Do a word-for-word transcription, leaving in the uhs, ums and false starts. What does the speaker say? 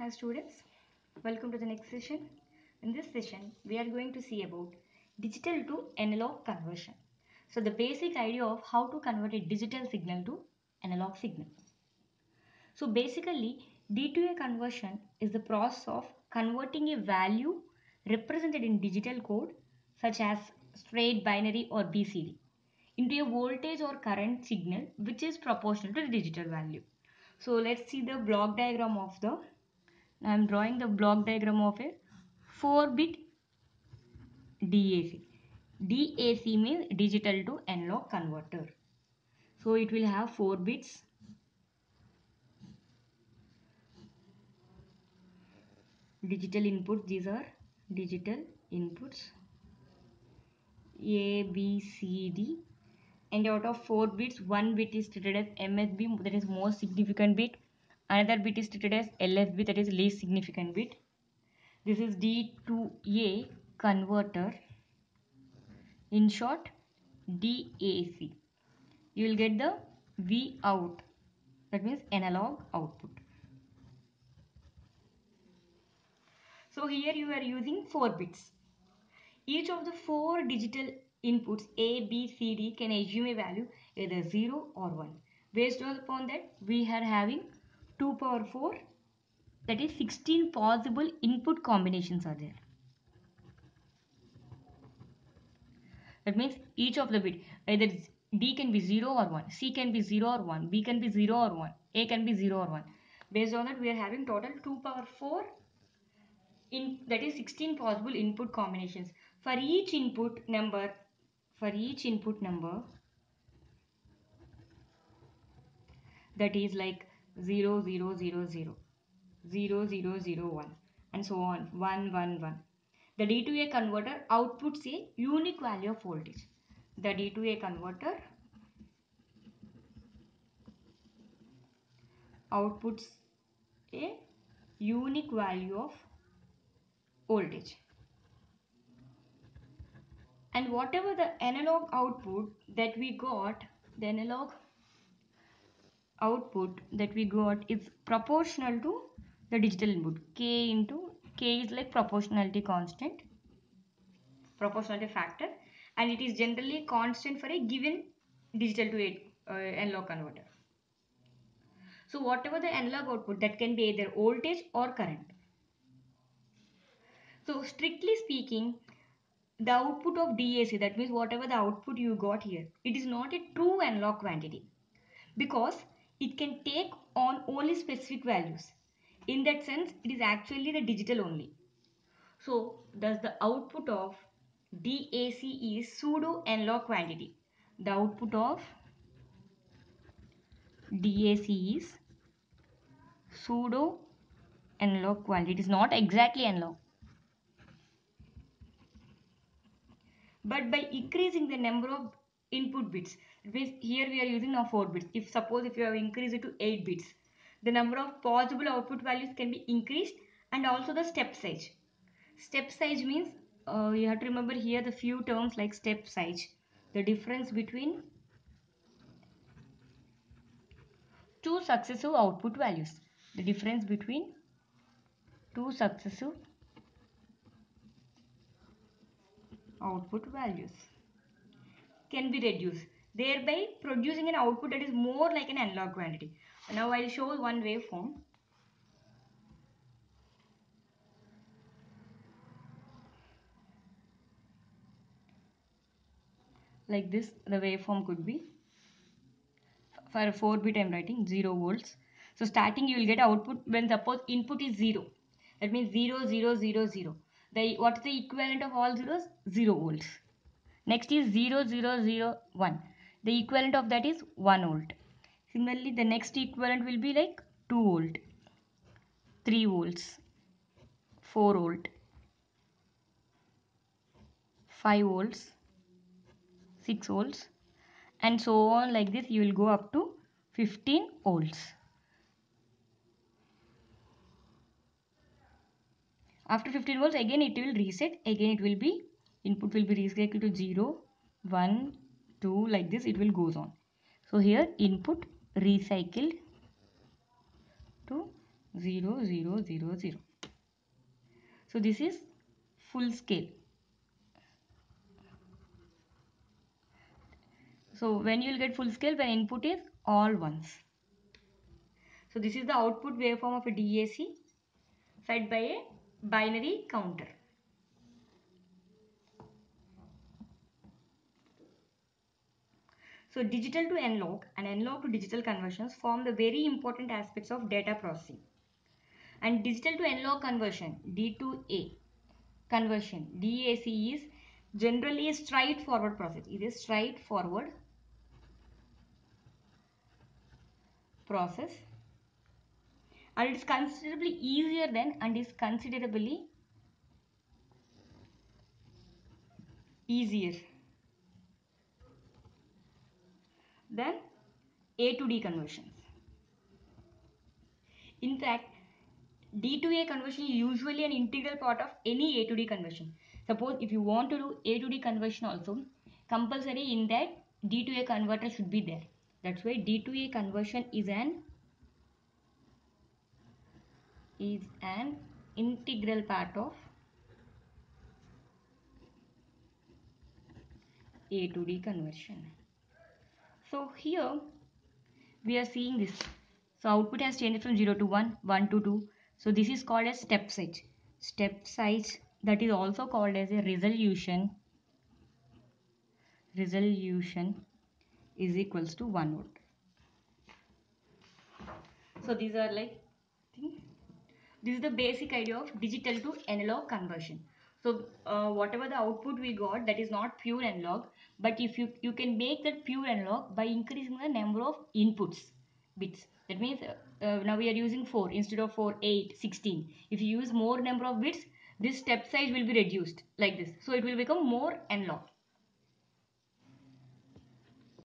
Hi students, welcome to the next session. In this session, we are going to see about digital to analog conversion. So the basic idea of how to convert a digital signal to analog signal. So basically, D to A conversion is the process of converting a value represented in digital code such as straight binary or B C D into a voltage or current signal which is proportional to the digital value. So let's see the block diagram of the I am drawing the block diagram of a four bit D A C. D A C means digital to analog converter. So it will have four bits. Digital inputs, these are digital inputs A, B, C, D. And out of four bits, one bit is treated as M S B, that is most significant bit. Another bit is treated as L S B, that is least significant bit. This is D to A converter. In short, D A C. You will get the V out, that means analog output. So here you are using four bits. Each of the four digital inputs A, B, C, D can assume a value either zero or one. Based upon that, we are having two power four, that is sixteen possible input combinations are there. That means each of the bit, either D can be zero or one, C can be zero or one, B can be zero or one, A can be zero or one. Based on that, we are having total two power four, in, that is sixteen possible input combinations. For each input number, for each input number, that is like zero, zero, zero, zero, zero, zero, zero, one, and so on, one, one, one. The D to A converter outputs a unique value of voltage. The D to A converter outputs a unique value of voltage. And whatever the analog output that we got, the analog output that we got is proportional to the digital input. K into K is like proportionality constant, proportionality factor, and it is generally constant for a given digital to a, uh, analog converter. So whatever the analog output, that can be either voltage or current. So strictly speaking, the output of D A C, that means whatever the output you got here, it is not a true analog quantity because it can take on only specific values. In that sense, it is actually the digital only. So thus the output of D A C is pseudo analog quantity. The output of D A C is pseudo analog quantity. It is not exactly analog. But by increasing the number of input bits, here we are using now four bits. If suppose if you have increased it to eight bits, the number of possible output values can be increased, and also the step size. Step size means uh, you have to remember here the few terms like step size, the difference between two successive output values, the difference between two successive output values can be reduced, thereby producing an output that is more like an analog quantity. Now I will show one waveform. Like this, the waveform could be, for four bit I am writing zero volts. So starting you will get output when suppose input is zero. That means zero, zero, zero, zero. The, what is the equivalent of all zeros? zero volts. Next is zero, zero, zero, one. The equivalent of that is one volt. Similarly, the next equivalent will be like two volt, three volts, four volt, five volts, six volts, and so on. Like this you will go up to fifteen volts. After fifteen volts again it will reset, again it will be, input will be recycled to zero, one, two, like this it will goes on. So here input recycled to zero zero zero zero. So this is full scale. So when you will get full scale, when input is all ones. So this is the output waveform of a D A C fed by a binary counter. So digital to analog and analog to digital conversions form the very important aspects of data processing. And digital to analog conversion, D to A conversion, D A C, is generally a straightforward process. It is straightforward process, and it is considerably easier than and is considerably easier than A to D conversions. In fact, D to A conversion is usually an integral part of any A to D conversion. Suppose if you want to do A to D conversion also, compulsory in that D to A converter should be there. That's why D to A conversion is an is an integral part of A to D conversion. So here we are seeing this. So output has changed from zero to one, one to two. So this is called as step size. Step size, that is also called as a resolution. Resolution is equals to one volt. So these are like things. This is the basic idea of digital to analog conversion. So uh, whatever the output we got, that is not pure analog, but if you you can make that pure analog by increasing the number of inputs bits. That means uh, uh, now we are using four instead of four, eight, sixteen. If you use more number of bits, this step size will be reduced like this. So it will become more analog.